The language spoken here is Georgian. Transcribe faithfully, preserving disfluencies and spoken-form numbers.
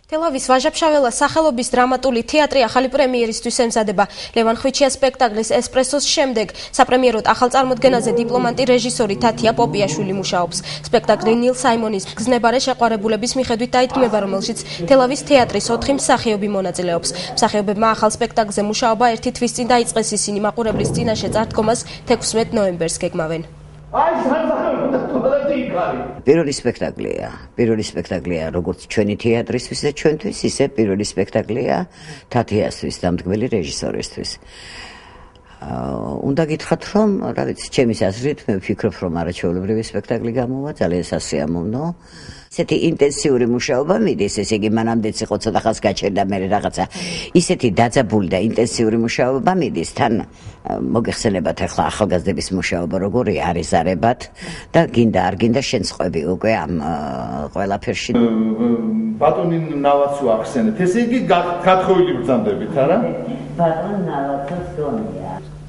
თელავის ვაჟა-ფშაველას სახელობის დრამატული თეატრი ახალი პრემიერისთვის ემზადება. ლევან ხვიჩიას სპექტაკლის ესპრესოს შემდეგ საპრემიეროდ ახალ წარმოდგენაზე დიპლომატი რეჟისორი თათია პოპიაშვილი მუშაობს. სპექტაკლი ნილ საიმონის გზნებარე შეყვარებულების მიხედვით დაითქმება, რომელშიც თელავის თეატრის ოთხი მსახიობი მონაწილეობს. მსახიობებმა ახალ სპექტაკლზე მუშაობა ერთი თვის წინ დაიწყეს, ისინი მაყურებლის წინაშე წარდგომას თექვსმეტ ნოემბერს გეგმავენ. პირველი სპექტაკლია, პირველი სპექტაკლია როგორც ჩვენი თეატრისთვის და ჩვენთვის, ისე პირველი სპექტაკლია თათიასთვის, დამდგმელი რეჟისორისთვის. უნდა გითხრათ, რომ, რა ვიცი, ჩემის აზრით, მე ვფიქრობ, რომ არაჩვეულებრივი სპექტაკლი გამოვა, ძალიან სასიამოვნო. ისეთი ინტენსიური მუშაობა მიდის, ესე იგი მანამდეც იყო ცოტა ხანს გაჩერდა, მე რაღაცა ისეთი დაძაბული და ინტენსიური მუშაობა მიდის, თან მოგეხსენებათ ახლა ახალგაზრდების მუშაობა როგორი არის ზარებად და გინდა არ გინდა შენსყვები უკვე ამ ყველაფერში. ბატონი ნავაც ახსენეთ, ესე იგი გათხოვილი ბრძანდებით, არა? ბატონ ნავაცს დონია.